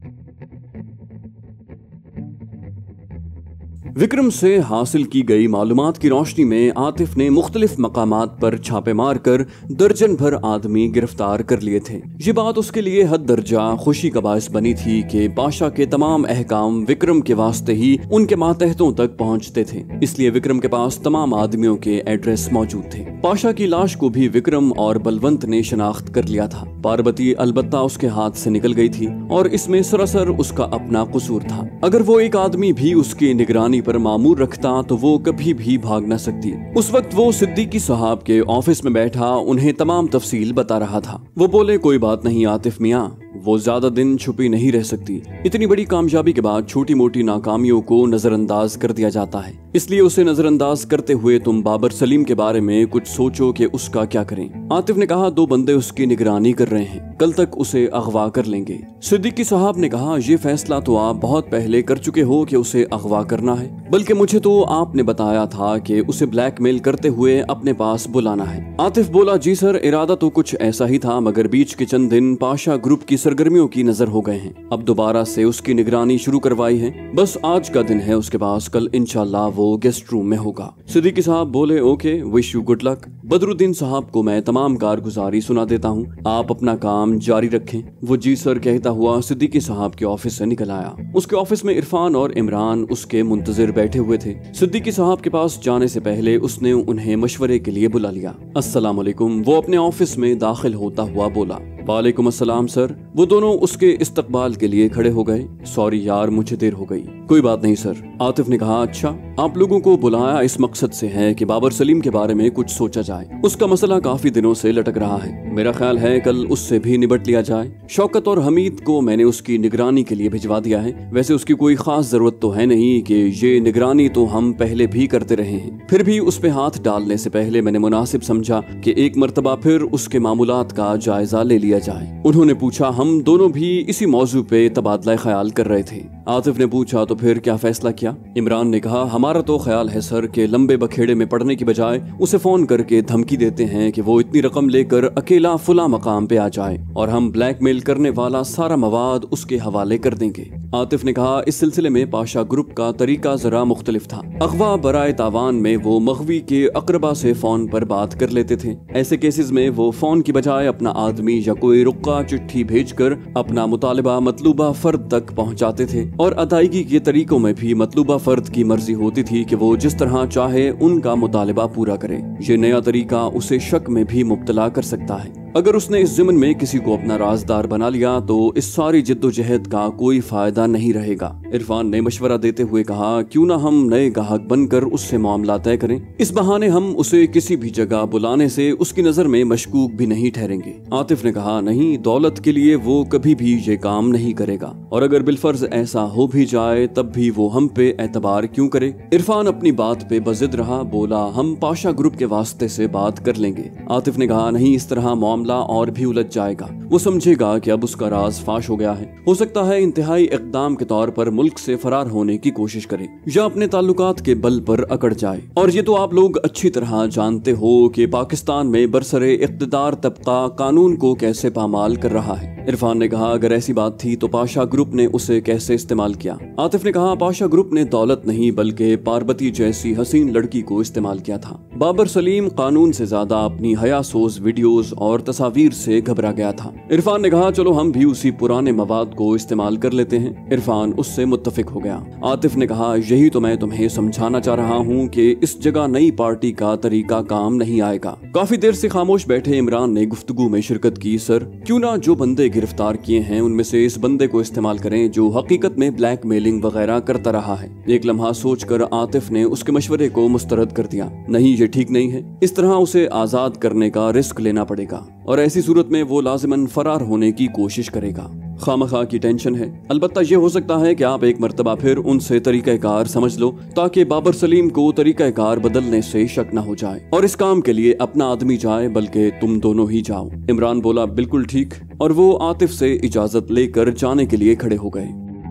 विक्रम से हासिल की गई मालूमात की रोशनी में आतिफ ने मुख्तलिफ मकामात पर छापे मार कर दर्जन भर आदमी गिरफ्तार कर लिए थे। ये बात उसके लिए हद दर्जा खुशी का बायस बनी थी कि पाशा के तमाम अहकाम विक्रम के वास्ते ही उनके मातहतों तक पहुंचते थे, इसलिए विक्रम के पास तमाम आदमियों के एड्रेस मौजूद थे। पाशा की लाश को भी विक्रम और बलवंत ने शनाख्त कर लिया था। पार्वती अलबत्ता उसके हाथ से निकल गई थी और इसमें सरासर उसका अपना कसूर था। अगर वो एक आदमी भी उसकी निगरानी पर मामूर रखता तो वो कभी भी भाग न सकती। उस वक्त वो सिद्दीकी साहब के ऑफिस में बैठा उन्हें तमाम तफसील बता रहा था। वो बोले, कोई बात नहीं आतिफ मियाँ, वो ज्यादा दिन छुपी नहीं रह सकती। इतनी बड़ी कामयाबी के बाद छोटी मोटी नाकामियों को नजरअंदाज कर दिया जाता है, इसलिए उसे नजरअंदाज करते हुए तुम बाबर सलीम के बारे में कुछ सोचो कि उसका क्या करें। आतिफ ने कहा, 2 बंदे उसकी निगरानी कर रहे हैं, कल तक उसे अगवा कर लेंगे। सिद्दीकी साहब ने कहा, ये फैसला तो आप बहुत पहले कर चुके हो कि उसे अगवा करना है, बल्कि मुझे तो आपने बताया था कि उसे ब्लैकमेल करते हुए अपने पास बुलाना है। आतिफ बोला, जी सर, इरादा तो कुछ ऐसा ही था, मगर बीच के चंद दिन पाशा ग्रुप की सरगर्मियों की नजर हो गए हैं। अब दोबारा से उसकी निगरानी शुरू करवाई है। बस आज का दिन है उसके पास, कल इंशाल्लाह वो गेस्ट रूम में होगा। सिद्दीकी साहब बोले, okay, wish you good luck. Badruddin साहब को मैं तमाम कारगुजारी सुना देता हूँ, आप अपना काम जारी रखें। वो जी सर कहता हुआ सिद्दीकी साहब के ऑफिस से निकल आया। उसके ऑफिस में इरफान और इमरान उसके मुंतजिर बैठे हुए थे। सिद्दीकी साहब के पास जाने से पहले उसने उन्हें मशवरे के लिए बुला लिया। अस्सलाम वालेकुम। वो अपने ऑफिस में दाखिल होता हुआ बोला, वालेकुम अस्सलाम सर। वो दोनों उसके इस्तकबाल के लिए खड़े हो गए। सॉरी यार, मुझे देर हो गई। कोई बात नहीं सर। आतिफ ने कहा, अच्छा, आप लोगों को बुलाया इस मकसद से है कि बाबर सलीम के बारे में कुछ सोचा जाए। उसका मसला काफी दिनों से लटक रहा है। मेरा ख्याल है कल उससे भी निबट लिया जाए। शौकत और हमीद को मैंने उसकी निगरानी के लिए भिजवा दिया है। वैसे उसकी कोई खास जरूरत तो है नहीं कि ये निगरानी तो हम पहले भी करते रहे हैं, फिर भी उस पे हाथ डालने से पहले मैंने मुनासिब समझा कि एक मर्तबा फिर उसके मामूलात का जायजा ले लिया जाए। उन्होंने पूछा, हम दोनों भी इसी मौजू पे तबादला ख्याल कर रहे थे। आतिफ ने पूछा, तो फिर क्या फैसला किया? इमरान ने कहा, हमारा तो ख्याल है सर कि लंबे बखेड़े में पड़ने की बजाय उसे फोन करके धमकी देते हैं कि वो इतनी रकम लेकर अकेला फुला मकाम पे आ जाए और हम ब्लैकमेल करने वाला सारा मवाद उसके हवाले कर देंगे। आतिफ ने कहा, इस सिलसिले में पाशा ग्रुप का तरीका जरा मुख्तलिफ था। अगवा बराए तावान में वो मगवी के अकरबा से फोन पर बात कर लेते थे। ऐसे केसेस में वो फोन की बजाय अपना आदमी या कोई रुक्का चिट्ठी भेजकर अपना मुतालिबा मतलूबा फर्द तक पहुंचाते थे और अदायगी के तरीकों में भी मतलूबा फर्द की मर्जी होती थी कि वो जिस तरह चाहे उनका मुतालिबा पूरा करे। ये नया तरीका उसे शक में भी मुब्तला कर सकता है। अगर उसने इस ज़िम्न में किसी को अपना राजदार बना लिया तो इस सारी जिद्दोजहद का कोई फायदा नहीं रहेगा। इरफान ने मशवरा देते हुए कहा, क्यों ना हम नए गाहक बनकर उससे मामला तय करें। इस बहाने हम उसे किसी भी जगह बुलाने से उसकी नजर में मशकूक भी नहीं ठहरेंगे। आतिफ ने कहा, नहीं, दौलत के लिए वो कभी भी ये काम नहीं करेगा और अगर बिलफर्ज ऐसा हो भी जाए तब भी वो हम पे एतबार क्यों करे। इरफान अपनी बात पे बजिद रहा, बोला, हम पाशा ग्रुप के वास्ते से बात कर लेंगे। आतिफ ने कहा, नहीं, इस तरह मामला और भी उलझ जाएगा। वो समझेगा कि अब उसका राज फाश हो गया है। हो सकता है इंतहाई इक़दाम के तौर पर मुल्क से फरार होने की कोशिश करे या अपने ताल्लुकात के बल पर अकड़ जाए। और ये तो आप लोग अच्छी तरह जानते हो कि पाकिस्तान में बरसरे इक़्तिदार तबका कानून को कैसे पामाल कर रहा है। इरफान ने कहा, अगर ऐसी बात थी तो पाशा ग्रुप ने उसे कैसे इस्तेमाल किया। आतिफ ने कहा, पाशा ग्रुप ने दौलत नहीं बल्कि पार्वती जैसी हसीन लड़की को इस्तेमाल किया था। बाबर सलीम कानून से ज्यादा अपनी हयासोज वीडियोस और तस्वीर से घबरा गया था। इरफान ने कहा, चलो हम भी उसी पुराने मवाद को इस्तेमाल कर लेते हैं। इरफान उससे मुत्तफिक हो गया। आतिफ ने कहा, यही तो मैं तुम्हें समझाना चाह रहा हूँ कि इस जगह नई पार्टी का तरीका काम नहीं आएगा। काफी देर से खामोश बैठे इमरान ने गुफ्तगू में शिरकत की। सर, क्यों ना जो बंदे गिरफ्तार किए हैं उनमें से इस बंदे को इस्तेमाल करें जो हकीकत में ब्लैक मेलिंग वगैरह करता रहा है। एक लम्हा सोचकर आतिफ ने उसके मशवरे को मुस्तरद कर दिया। नहीं, ये ठीक नहीं है। इस तरह उसे आजाद करने का रिस्क लेना पड़ेगा और ऐसी सूरत में वो लाजिमन फरार होने की कोशिश करेगा। खामखा की टेंशन है। अलबत्ता ये हो सकता है कि आप एक मर्तबा फिर उनसे तरीक़ाकार समझ लो ताकि बाबर सलीम को तरीक़ाकार बदलने से शक न हो जाए और इस काम के लिए अपना आदमी जाए बल्कि तुम दोनों ही जाओ। इमरान बोला, बिल्कुल ठीक, और वो आतिफ से इजाजत लेकर जाने के लिए खड़े हो गए।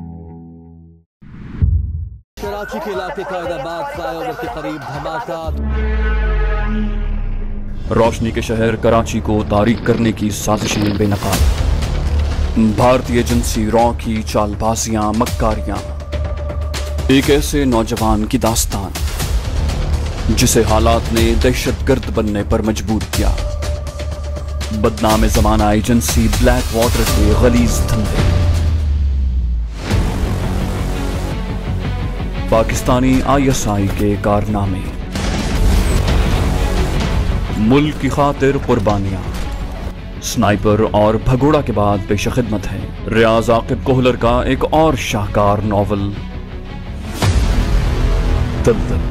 कराची के इलाके कायदाबाद फ्लाईओवर के करीब धमाका। रोशनी के शहर कराची को तारीक करने की साजिशें बेनकाब। भारतीय एजेंसी रॉ की चालबाजियां, मक्कारियां, एक ऐसे नौजवान की दास्तान जिसे हालात ने दहशतगर्द बनने पर मजबूर किया। बदनाम ज़माना एजेंसी ब्लैक वाटर के गलीज धंधे। पाकिस्तानी ISI के कारनामे। मुल्क की खातिर कुर्बानियां। स्नाइपर और भगोड़ा के बाद पेश खिदमत है रियाज आकिब कोहलर का एक और शाहकार नॉवल दलदल।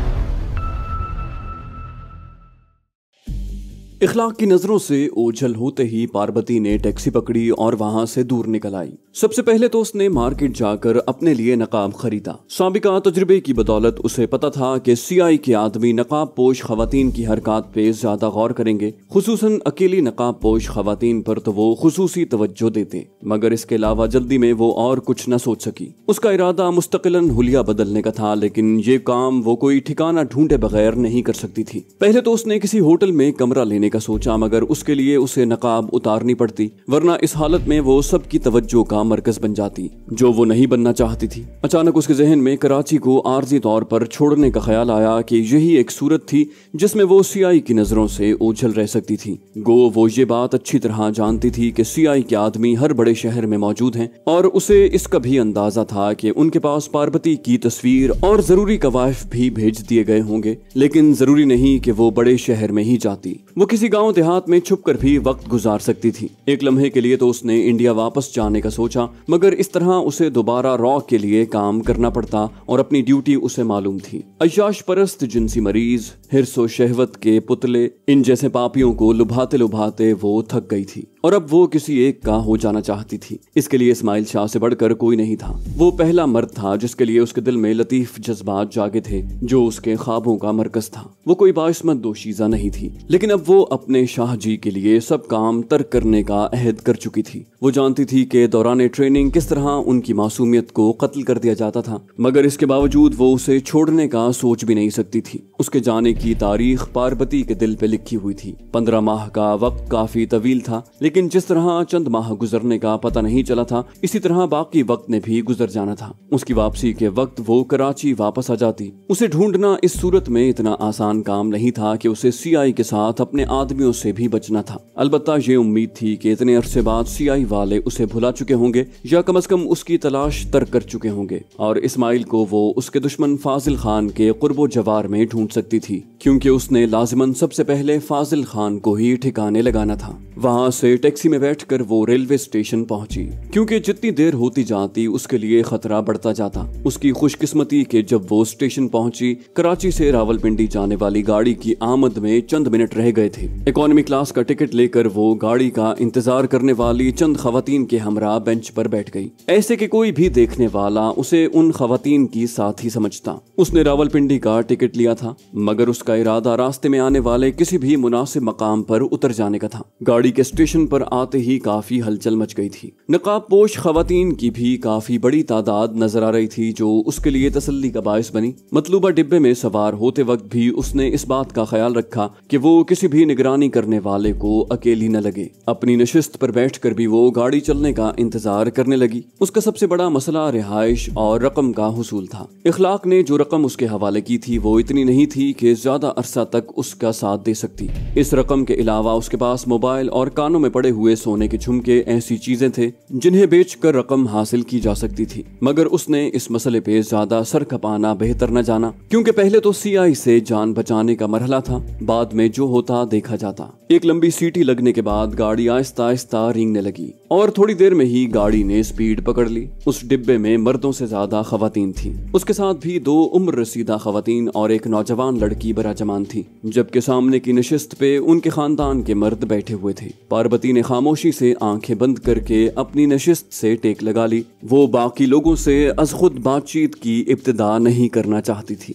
इखलाक की नजरों से ओझल होते ही पार्वती ने टैक्सी पकड़ी और वहां से दूर निकल आई। सबसे पहले तो उसने मार्केट जाकर अपने लिए नकाब खरीदा। साबिका तजुर्बे की बदौलत उसे पता था कि CI के आदमी नकाब पोश खवातीन की हरकत पे ज्यादा गौर करेंगे, खुसूसन अकेली नकाब पोश खवातीन पर तो वो खुसूसी तवज्जो देते। मगर इसके अलावा जल्दी में वो और कुछ न सोच सकी। उसका इरादा मुस्तकिलन हुलिया बदलने का था, लेकिन ये काम वो कोई ठिकाना ढूंढे बगैर नहीं कर सकती थी। पहले तो उसने किसी होटल में कमरा लेने का सोचा, मगर उसके लिए उसे नकाब उतारनी पड़ती, वरना इस हालत में वो सबकी तवज्जो का मरकज बन जाती, जो वो नहीं बनना चाहती थी। अचानक उसके जहन में कराची को आर्जी तौर पर छोड़ने का ख्याल आया कि यही एक सूरत थी जिसमें वो CI की नजरों से ओझल रह सकती थी। गो वो ये बात अच्छी तरह जानती थी कि CI के आदमी हर बड़े शहर में मौजूद हैं, और उसे इसका भी अंदाजा था कि उनके पास पार्वती की तस्वीर और जरूरी कवायफ भी भेज दिए गए होंगे। लेकिन जरूरी नहीं कि वो बड़े शहर में ही जाती, वो किसी गांव देहात में छुप कर भी वक्त गुजार सकती थी। एक लम्हे के लिए तो उसने इंडिया वापस जाने का सोचा, मगर इस तरह उसे दोबारा रॉ के लिए काम करना पड़ता और अपनी ड्यूटी उसे मालूम थी। अय्याश परस्त, जिनसी मरीज, हिर्सो शहवत के पुतले, इन जैसे पापियों को लुभाते लुभाते वो थक गई थी और अब वो किसी एक का हो जाना चाहती थी। इसके लिए इस्माइल शाह से बढ़कर कोई नहीं था। वो पहला मर्द था जिसके लिए उसके दिल में लतीफ जज्बात जागे थे, जो उसके ख्वाबों का मरकज था। वो कोई बाइस्मत दोशीजा नहीं थी, लेकिन अब वो अपने शाह जी के लिए सब काम तर्क करने का अहद कर चुकी थी। वो जानती थी कि दौरान ट्रेनिंग किस तरह उनकी मासूमियत को कत्ल कर दिया जाता था, मगर इसके बावजूद वो उसे छोड़ने का सोच भी नहीं सकती थी। उसके जाने की तारीख पार्वती के दिल पे लिखी हुई थी। 15 माह का वक्त काफी तवील था, लेकिन जिस तरह चंद माह गुजरने का पता नहीं चला था, इसी तरह बाकी वक्त ने भी गुजर जाना था। उसकी वापसी के वक्त वो कराची वापस आ जाती। उसे ढूंढना इस सूरत में इतना आसान काम नहीं था कि उसे CI के साथ अपने आदमियों से भी बचना था। अलबत्ता ये उम्मीद थी कि इतने अरसे बाद CI वाले उसे भुला चुके होंगे या कम से कम उसकी तलाश तर्क कर चुके होंगे, और इस्माइल को वो उसके दुश्मन फाजिल खान के कुर्बो जवार में ढूंढ सकती थी, क्योंकि उसने लाजिमन सबसे पहले फाजिल खान को ही ठिकाने लगाना था। वहां से टैक्सी में बैठकर वो रेलवे स्टेशन पहुंची, क्योंकि जितनी देर होती जाती उसके लिए खतरा बढ़ता जाता। उसकी खुशकिस्मती कि जब वो स्टेशन पहुंची, कराची से रावलपिंडी जाने वाली गाड़ी की आमद में चंद मिनट रह गए थे। इकोनॉमी क्लास का टिकट लेकर वो गाड़ी का इंतजार करने वाली चंद खवातीन के हमरा बेंच पर बैठ गई, ऐसे कि कोई भी देखने वाला उसे उन खवातीन की साथी समझता। उसने रावलपिंडी का टिकट लिया था, मगर उसका इरादा रास्ते में आने वाले किसी भी मुनासिब मकाम पर उतर जाने का था। गाड़ी के स्टेशन पर आते ही काफी हलचल मच गई थी। नकाब पोश खवातीन की भी काफी बड़ी तादाद नजर आ रही थी, जो उसके लिए तसल्ली का बायस बनी। मतलूबा डिब्बे में सवार होते वक्त भी उसने इस बात का ख्याल रखा कि वो किसी भी निगरानी करने वाले को अकेली न लगे। अपनी नशिस्त पर बैठकर भी वो गाड़ी चलने का इंतजार करने लगी। उसका सबसे बड़ा मसला रिहाइश और रकम का हुसूल था। इखलाक ने जो रकम उसके हवाले की थी वो इतनी नहीं थी कि ज्यादा अरसा तक उसका साथ दे सकती। इस रकम के अलावा उसके पास मोबाइल और कानों में पड़े हुए सोने के झुमके ऐसी चीजें थे जिन्हें बेचकर रकम हासिल की जा सकती थी। मगर उसने इस मसले पे ज्यादा सर खपाना बेहतर न जाना, क्योंकि पहले तो CI से जान बचाने का मरहला था, बाद में जो होता देखा जाता। एक लंबी सीटी लगने के बाद गाड़ी आहिस्ता आहिस्ता रेंगने लगी और थोड़ी देर में ही गाड़ी ने स्पीड पकड़ ली। उस डिब्बे में मर्दों से ज्यादा खवातीन थी, उसके साथ भी 2 उम्र रसीदा खवातीन और एक नौजवान लड़की बराजमान थी, जबकि सामने की नशिस्त पे उनके खानदान के मर्द बैठे हुए थे। पार्वती ने खामोशी से आंखें बंद करके अपनी नशिस्त से टेक लगा ली। वो बाकी लोगों से अज खुद बातचीत की इब्तिदा नहीं करना चाहती थी।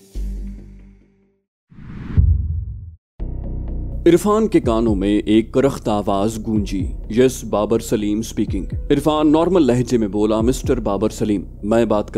इरफान के कानों में एक करख्त आवाज गूंजी। Yes, Babar Salim speaking. Irfan normal लहजे में बोला, मिस्टर बाबर सलीम, मैं बात कर रहा हूँ।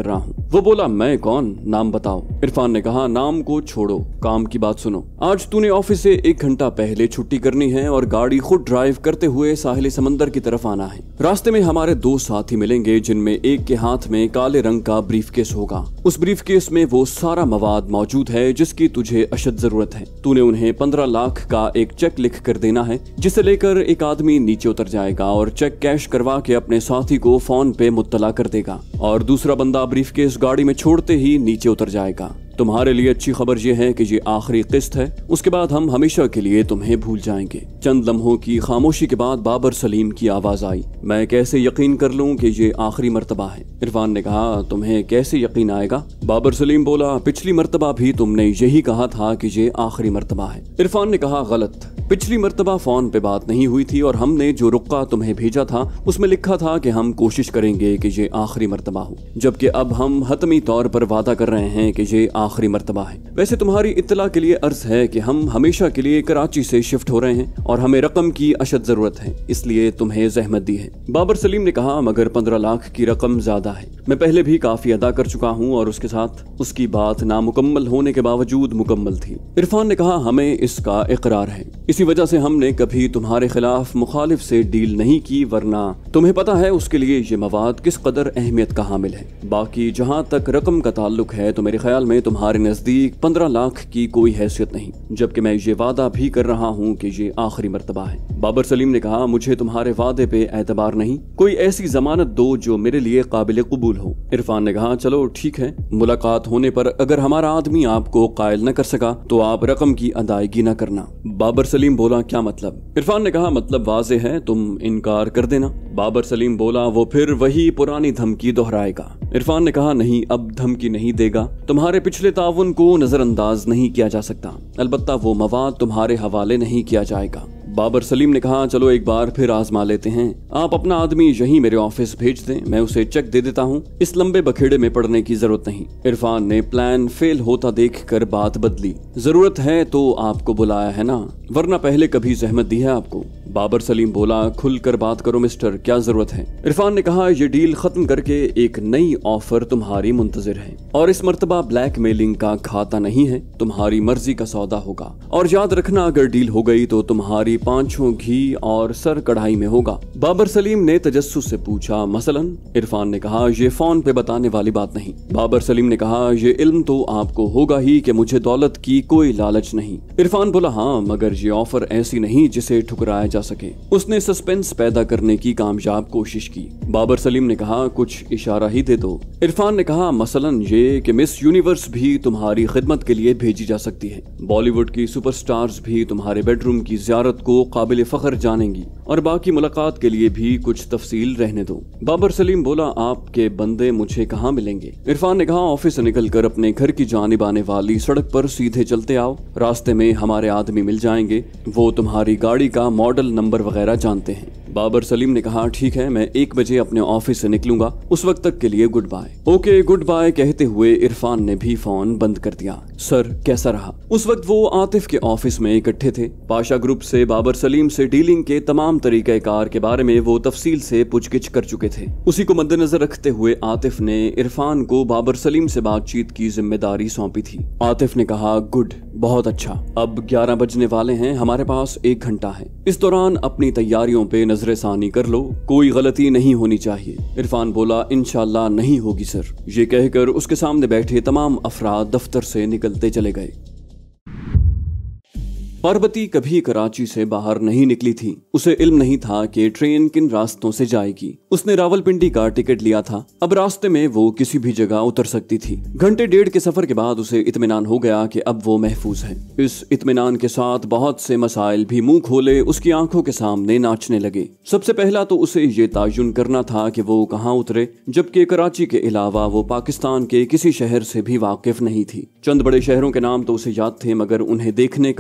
वो बोला, मैं कौन, नाम बताओ। इरफान ने कहा, नाम को छोड़ो, काम की बात सुनो। आज तूने ऑफिस से 1 घंटा पहले छुट्टी करनी है और गाड़ी खुद ड्राइव करते हुए साहिल समंदर की तरफ आना है। रास्ते में हमारे 2 साथी मिलेंगे जिनमें एक के हाथ में काले रंग का ब्रीफकेस होगा। उस ब्रीफकेस में वो सारा मवाद मौजूद है जिसकी तुझे अशद जरूरत है। तूने उन्हें 15 लाख का एक चेक लिख कर देना है, जिसे लेकर एक आदमी नीचे उतर जाएगा और चेक कैश करवा के अपने साथी को फोन पे मुत्तला कर देगा और दूसरा बंदा ब्रीफकेस गाड़ी में छोड़ते ही नीचे उतर जाएगा। तुम्हारे लिए अच्छी खबर ये है कि ये आखिरी किस्त है, उसके बाद हम हमेशा के लिए तुम्हें भूल जाएंगे। चंद लम्हों की खामोशी के बाद बाबर सलीम की आवाज आई, मैं कैसे यकीन कर लूं कि ये आखिरी मर्तबा है? इरफान ने कहा, तुम्हें कैसे यकीन आएगा? बाबर सलीम बोला, पिछली मर्तबा भी तुमने यही कहा था कि ये आखिरी मर्तबा है। इरफान ने कहा, गलत, पिछली मर्तबा फोन पे बात नहीं हुई थी और हमने जो रुक्का तुम्हें भेजा था उसमें लिखा था कि हम कोशिश करेंगे कि ये आखिरी मर्तबा हो, जबकि अब हम हतमी तौर पर वादा कर रहे हैं कि ये आखिरी मर्तबा है। वैसे तुम्हारी इत्तला के लिए अर्ज है कि हम हमेशा के लिए कराची से शिफ्ट हो रहे हैं और हमें रकम की अशद जरूरत है, इसलिए तुम्हें जहमत दी है। बाबर सलीम ने कहा, मगर 15 लाख की रकम ज्यादा है, मैं पहले भी काफी अदा कर चुका हूँ और उसके साथ उसकी बात नामुकम्मल होने के बावजूद मुकम्मल थी। इरफान ने कहा, हमें इसका इकरार है, इसी वजह से हमने कभी तुम्हारे खिलाफ मुखालिफ से डील नहीं की, वरना तुम्हें पता है उसके लिए ये मवाद किस कदर अहमियत का हामिल है। बाकी जहाँ तक रकम का ताल्लुक है तो मेरे ख्याल में तुम्हारे नजदीक 15 लाख की कोई हैसियत नहीं, जबकि मैं ये वादा भी कर रहा हूँ कि ये आखिरी मर्तबा है। बाबर सलीम ने कहा, मुझे तुम्हारे वादे पे एतबार नहीं, कोई ऐसी जमानत दो जो मेरे लिए काबिल कबूल हो। इरफान ने कहा, चलो ठीक है, मुलाकात होने पर अगर हमारा आदमी आपको कायल न कर सका तो आप रकम की अदायगी न करना। बाबर सलीम बोला, क्या मतलब? इरफान ने कहा, मतलब वाजे है, तुम इनकार कर देना। बाबर सलीम बोला, वो फिर वही पुरानी धमकी दोहराएगा। इरफान ने कहा, नहीं, अब धमकी नहीं देगा, तुम्हारे पिछले ताउन को नजरअंदाज नहीं किया जा सकता, अलबत्ता वो मवाद तुम्हारे हवाले नहीं किया जाएगा। बाबर सलीम ने कहा, चलो एक बार फिर आजमा लेते हैं, आप अपना आदमी यहीं मेरे ऑफिस भेज दें, मैं उसे चेक दे देता हूँ, इस लंबे बखेड़े में पड़ने की जरूरत नहीं। इरफान ने प्लान फेल होता देखकर बात बदली, जरूरत है तो आपको बुलाया है ना, वरना पहले कभी जहमत दी है आपको? बाबर सलीम बोला, खुलकर बात करो मिस्टर, क्या जरूरत है? इरफान ने कहा, ये डील खत्म करके एक नई ऑफर तुम्हारी मुंतजिर है और इस मर्तबा ब्लैकमेलिंग का खाता नहीं है, तुम्हारी मर्जी का सौदा होगा और याद रखना अगर डील हो गई तो तुम्हारी 5 घी और सर कढ़ाई में होगा। बाबर सलीम ने तजस्सुस से पूछा, मसलन? इरफान ने कहा, ये फोन पे बताने वाली बात नहीं। बाबर सलीम ने कहा, ये इल्म तो आपको होगा ही कि मुझे दौलत की कोई लालच नहीं। इरफान बोला, हाँ, मगर ये ऑफर ऐसी नहीं जिसे ठुकराया जा सके। उसने सस्पेंस पैदा करने की कामयाब कोशिश की। बाबर सलीम ने कहा, कुछ इशारा ही दे दो। इरफान ने कहा, मसलन ये कि मिस यूनिवर्स भी तुम्हारी खिदमत के लिए भेजी जा सकती है, बॉलीवुड की सुपरस्टार्स भी तुम्हारे बेडरूम की जियारत को काबिल फख्र जानेंगी और बाकी मुलाकात के लिए भी कुछ तफसील रहने दो। बाबर सलीम बोला, आपके बंदे मुझे कहाँ मिलेंगे? इरफान ने कहा, ऑफिस से निकलकर अपने घर की जानिब आने वाली सड़क पर सीधे चलते आओ, रास्ते में हमारे आदमी मिल जाएंगे, वो तुम्हारी गाड़ी का मॉडल नंबर वगैरह जानते हैं। बाबर सलीम ने कहा, ठीक है, मैं 1 बजे अपने ऑफिस से निकलूंगा, उस वक्त तक के लिए goodbye. Okay, goodbye कहते हुए इरफान ने भी फोन बंद कर दिया। सर, कैसा रहा? उस वक्त वो आतिफ के ऑफिस में इकट्ठे थे। पाशा ग्रुप से बाबर सलीम से डीलिंग के तमाम तरीक़ेकार के बारे में वो तफसील से पूछगिछ कर चुके थे। उसी को मद्देनजर रखते हुए आतिफ ने इरफान को बाबर सलीम से बातचीत की जिम्मेदारी सौंपी थी। आतिफ ने कहा, गुड, बहुत अच्छा, अब 11 बजने वाले हैं, हमारे पास 1 घंटा है, इस दौरान अपनी तैयारियों पे नजरसानी कर लो, कोई गलती नहीं होनी चाहिए। इरफान बोला, इंशाल्लाह नहीं होगी सर। ये कहकर उसके सामने बैठे तमाम अफराद दफ्तर से निकलते चले गए। पार्वती कभी कराची से बाहर नहीं निकली थी। उसे इल्म नहीं था कि ट्रेन किन रास्तों से जाएगी। उसने रावलपिंडी का टिकट लिया था, अब रास्ते में वो किसी भी जगह उतर सकती थी। घंटे 1.5 के सफर के बाद उसे इत्मीनान हो गया कि अब वो महफूज है। इस इत्मीनान के साथ बहुत से मसाइल भी मुंह खोले उसकी आंखों के सामने नाचने लगे। सबसे पहला तो उसे ये तयन करना था कि वो कहाँ उतरे, जबकि कराची के अलावा वो पाकिस्तान के किसी शहर से भी वाकिफ नहीं थी। चंद बड़े शहरों के नाम तो उसे याद थे, मगर उन्हें देखने का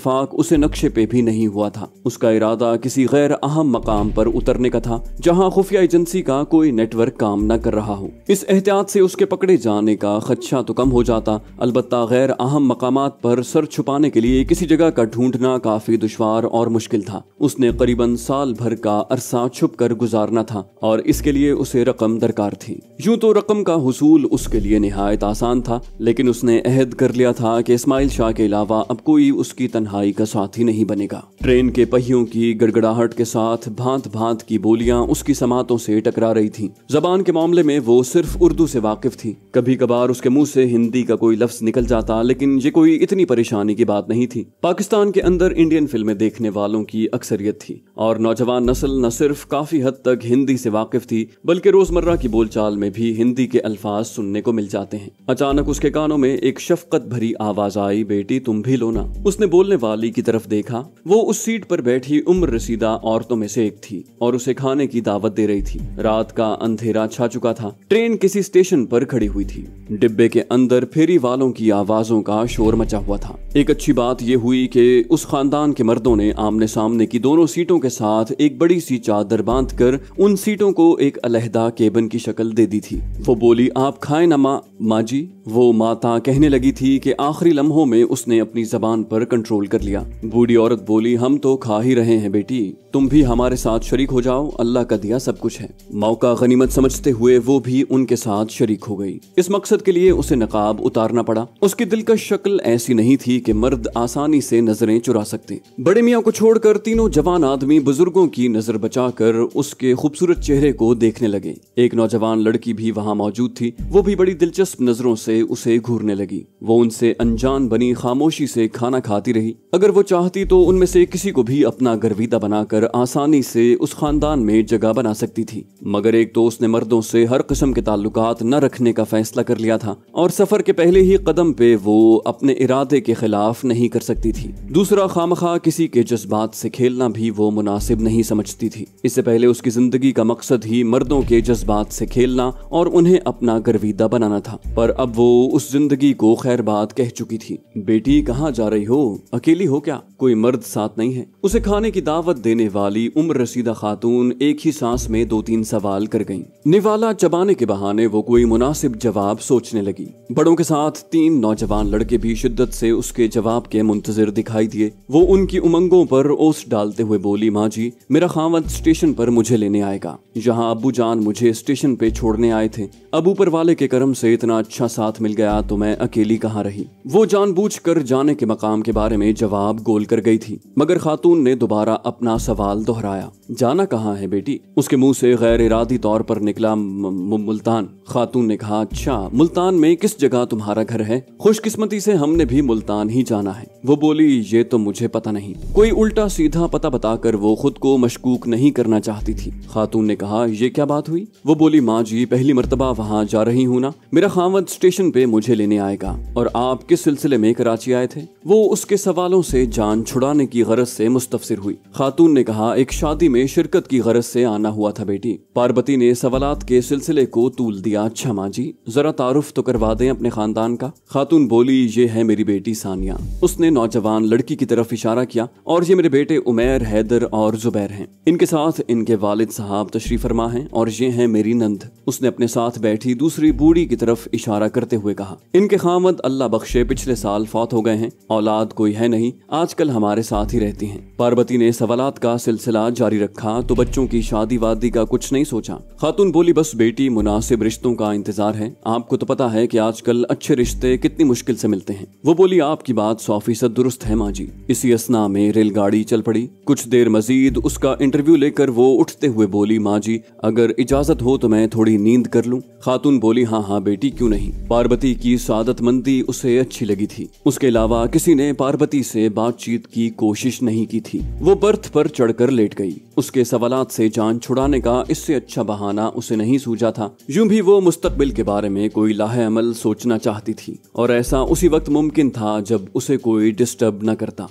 इत्तेफाक उसे नक्शे पे भी नहीं हुआ था। उसका इरादा किसी गैर अहम मकाम पर उतरने का था जहां खुफिया एजेंसी का कोई नेटवर्क काम न कर रहा हो। इस एहतियात से उसके पकड़े जाने का खदशा तो कम हो जाता, अलबत्ता गैर अहम मकामात पर सर छुपाने के लिए किसी जगह का ढूंढना काफी दुश्वार और मुश्किल था। उसने करीबन साल भर का अरसा छुप कर गुजारना था और इसके लिए उसे रकम दरकार थी। यूं तो रकम का हुसूल उसके लिए निहायत आसान था, लेकिन उसने अहद कर लिया था कि इस्माइल शाह के अलावा अब कोई उसकी तन्हाई का साथी नहीं बनेगा। ट्रेन के पहियों की गड़गड़ाहट के साथ भांत भांत की बोलियां उसकी समातों से टकरा रही थीं। जबान के मामले में वो सिर्फ उर्दू से वाकिफ थी। कभी कभार उसके मुंह से हिंदी का कोई लफ्ज निकल जाता, लेकिन ये कोई इतनी परेशानी की बात नहीं थी। पाकिस्तान के अंदर इंडियन फिल्में देखने वालों की अक्सरियत थी और नौजवान नस्ल न सिर्फ काफी हद तक हिंदी से वाकिफ थी, बल्कि रोजमर्रा की बोलचाल में भी हिंदी के अल्फाज सुनने को मिल जाते हैं। अचानक उसके कानों में एक शफकत भरी आवाज आई, बेटी तुम भी लो ना। उसने बोलने वाली की तरफ देखा। वो उस सीट पर बैठी उम्र रसीदा औरतों में से एक थी और उसे खाने की दावत दे रही थी। रात का अंधेरा छा चुका था। ट्रेन किसी स्टेशन पर खड़ी हुई थी। डिब्बे के अंदर फेरी वालों की आवाजों का शोर मचा हुआ था। एक अच्छी बात यह हुई कि उस खानदान के मर्दों ने आमने सामने की दोनों सीटों के साथ एक बड़ी सी चादर बांधकर उन सीटों को एक अलहदा केबिन की शक्ल दे दी थी। वो बोली, आप खाए ना माँ जी। वो माता कहने लगी थी कि आखिरी लम्हों में उसने अपनी जबान पर कंट्रोल कर लिया। बूढ़ी औरत बोली, हम तो खा ही रहे हैं बेटी, तुम भी हमारे साथ शरीक हो जाओ, अल्लाह का दिया सब कुछ है। मौका गनीमत समझते हुए वो भी उनके साथ शरीक हो गई। इस मकसद के लिए उसे नकाब उतारना पड़ा। उसकी दिलकश शक्ल ऐसी नहीं थी कि मर्द आसानी से नजरें चुरा सकते। बड़े मियाँ को छोड़कर तीनों जवान आदमी बुजुर्गों की नजर बचाकर उसके खूबसूरत चेहरे को देखने लगे। एक नौजवान लड़की भी वहाँ मौजूद थी। वो भी बड़ी दिलचस्प नजरों से उसे घूरने लगी। वो उनसे अनजान बनी खामोशी से खाना खाती रही। अगर वो चाहती तो उनमें से किसी को भी अपना गर्विदा बनाकर आसानी से उस खानदान में जगह बना सकती थी, मगर एक तो उसने मर्दों से हर किस्म के ताल्लुकात न रखने का फैसला कर लिया था और सफर के पहले ही कदम पे वो अपने इरादे के खिलाफ नहीं कर सकती थी। दूसरा, खामखा किसी के जज्बात से खेलना भी वो मुनासिब नहीं समझती थी। इससे पहले उसकी जिंदगी का मकसद ही मर्दों के जज्बात से खेलना और उन्हें अपना गर्विदा बनाना था, पर अब वो उस जिंदगी को खैर बात कह चुकी थी। बेटी कहाँ जा रही हो, अकेली हो क्या, कोई मर्द साथ नहीं है? उसे खाने की दावत देने वाली उम्र रसीदा खातून एक ही सांस में 2-3 सवाल कर गईं। निवाला चबाने के बहाने वो कोई मुनासिब जवाब सोचने लगी। बड़ों के साथ 3 नौजवान लड़के भी शिद्दत से उसके जवाब के मुंतजिर दिखाई दिए। वो उनकी उमंगों पर ओस डालते हुए बोली, माँ जी, मेरा खावंद स्टेशन पर मुझे लेने आएगा। जहाँ अब्बू जान मुझे स्टेशन पे छोड़ने आए थे। अब ऊपर वाले के करम से इतना अच्छा साथ मिल गया तो मैं अकेली कहाँ रही। वो जानबूझकर जाने के मकाम के बारे में जवाब गोल कर गई थी, मगर खातून ने दोबारा अपना सवाल दोहराया, जाना कहाँ है बेटी? उसके मुंह से गैर इरादी तौर पर निकला, मुल्तान। खातून ने कहा, अच्छा, मुल्तान में किस जगह तुम्हारा घर है? खुशकिस्मती से हमने भी मुल्तान ही जाना है। वो बोली, ये तो मुझे पता नहीं। कोई उल्टा सीधा पता बताकर वो खुद को मशकूक नहीं करना चाहती थी। खातून ने कहा, ये क्या बात हुई? वो बोली, माँ जी, पहली मर्तबा वहाँ जा रही हूँ ना, मेरा खावंद स्टेशन पे मुझे लेने आएगा। और आप किस सिलसिले में कराची आए थे? वो उसके सवालों से जान छुड़ाने की गरज से मुस्तफसिर हुई। खातून ने कहा, एक शादी में शिरकत की गरज से आना हुआ था बेटी। पार्वती ने सवालात के सिलसिले को तूल दिया। अच्छा माँ जी, जरा तारुफ तो करवा दें अपने खानदान का। खातून बोली, ये है मेरी बेटी सानिया। उसने नौजवान लड़की की तरफ इशारा किया, और ये मेरे बेटे उमैर, हैदर और जुबैर हैं। इनके साथ इनके वालिद साहब तशरीफ फरमा हैं, और ये है मेरी नंद। उसने अपने साथ बैठी दूसरी बूढ़ी की तरफ इशारा करते हुए कहा, इनके खामद अल्लाह बख्शे पिछले साल फौत हो गए हैं, औलाद कोई है नहीं, आजकल हमारे साथ ही रहती हैं। पार्वती ने सवालात का सिलसिला जारी रखा, तो बच्चों की शादी वादी का कुछ नहीं सोचा? खातून बोली, बस बेटी, मुनासिब रिश्तों का इंतजार है। आपको तो पता है कि आजकल अच्छे रिश्ते कितनी मुश्किल से मिलते हैं। वो बोली, आपकी बात 100% दुरुस्त है माँ जी। इसी असना में रेलगाड़ी चल पड़ी। कुछ देर मजीद उसका इंटरव्यू लेकर वो उठते हुए बोली, माँ जी, अगर इजाजत हो तो मैं थोड़ी नींद कर लूं? खातून बोली, हाँ हाँ बेटी, क्यों नहीं। पार्वती की सादतमंदी उसे अच्छी लगी थी। उसके अलावा किसी ने पार्वती से बातचीत की कोशिश नहीं की थी। वो बर्थ पर चढ़कर लेट गई। उसके सवालात से जान छुड़ाने का इससे अच्छा बहाना उसे नहीं सूझा था। यूं भी वो मुस्तकबिल के बारे में कोई लाहे अमल सोचना चाहती थी, और ऐसा उसी वक्त मुमकिन था जब उसे कोई डिस्टर्ब न करता।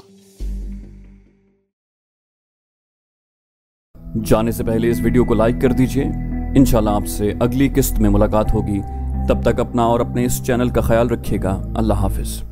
जाने से पहले इस वीडियो को लाइक कर दीजिए। इंशाल्लाह आपसे अगली किस्त में मुलाकात होगी। तब तक अपना और अपने इस चैनल का ख्याल रखिएगा। अल्लाह हाफिज।